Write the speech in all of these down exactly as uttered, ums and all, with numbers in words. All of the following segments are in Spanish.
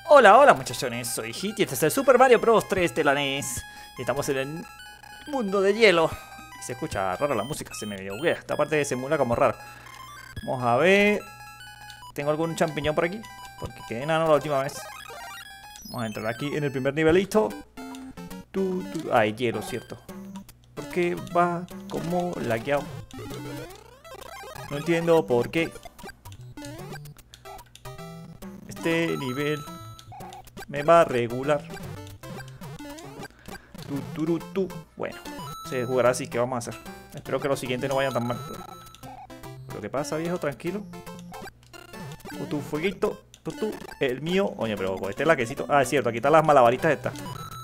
Hola, hola muchachones, soy Hit y este es el Super Mario Bros. tres de la N E S. Y estamos en el mundo de hielo. Y se escucha rara la música, se me buguea. Esta parte se emula como rara. Vamos a ver. ¿Tengo algún champiñón por aquí? Porque quedé enano la última vez. Vamos a entrar aquí en el primer nivelito. Tu, tu. Ah, hay hielo, cierto. Porque va como lagueado. No entiendo por qué. Este nivel me va a regular. Tu, tu, tu, tu. Bueno, se jugará así. ¿Qué vamos a hacer? Espero que los siguientes no vayan tan mal. ¿Pero qué pasa, viejo? Tranquilo. Tu, tu fueguito. Tu, tu. El mío. Oye, pero con este laquecito. Ah, es cierto. Aquí están las malabaritas estas.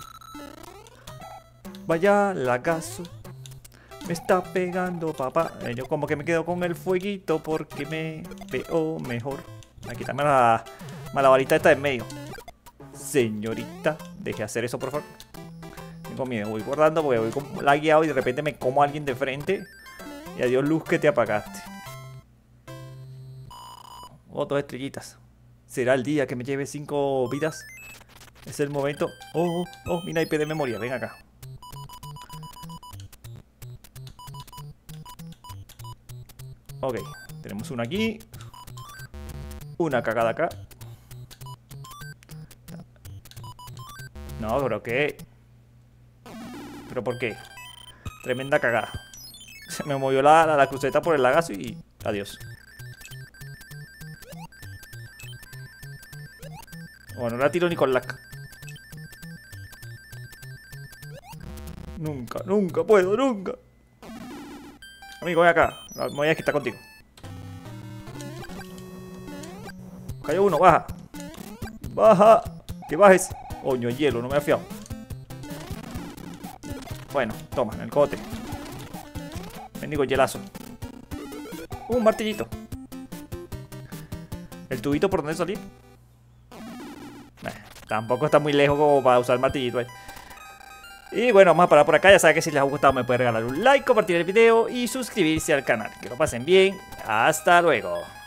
Vaya lagazo. Me está pegando, papá. Eh, yo como que me quedo con el fueguito porque me veo mejor. Aquí también la malabarita esta en medio. Señorita, deje hacer eso, por favor. Tengo miedo, voy guardando porque voy como lagueado y de repente me como a alguien de frente. Y adiós luz que te apagaste. Oh, dos estrellitas. ¿Será el día que me lleve cinco vidas? Es el momento. Oh, oh, oh, mi naipe de memoria, ven acá. Ok, tenemos una aquí. Una cagada acá. No, pero ¿qué? ¿Pero por qué? Tremenda cagada. Se me movió la, la, la cruceta por el lagazo y adiós. Bueno, no la tiro ni con lag. Nunca, nunca puedo, nunca. Amigo, ven acá. Me voy a quitar contigo. Cayó uno, baja. Baja. Que bajes. Coño, hielo, no me ha fiado. Bueno, toma, en el cote. Bendigo hielazo. Un martillito. ¿El tubito por dónde salir? Eh, tampoco está muy lejos como para usar el martillito ahí. Y bueno, vamos a parar por acá. Ya saben que si les ha gustado me pueden regalar un like, compartir el video y suscribirse al canal. Que lo pasen bien. Hasta luego.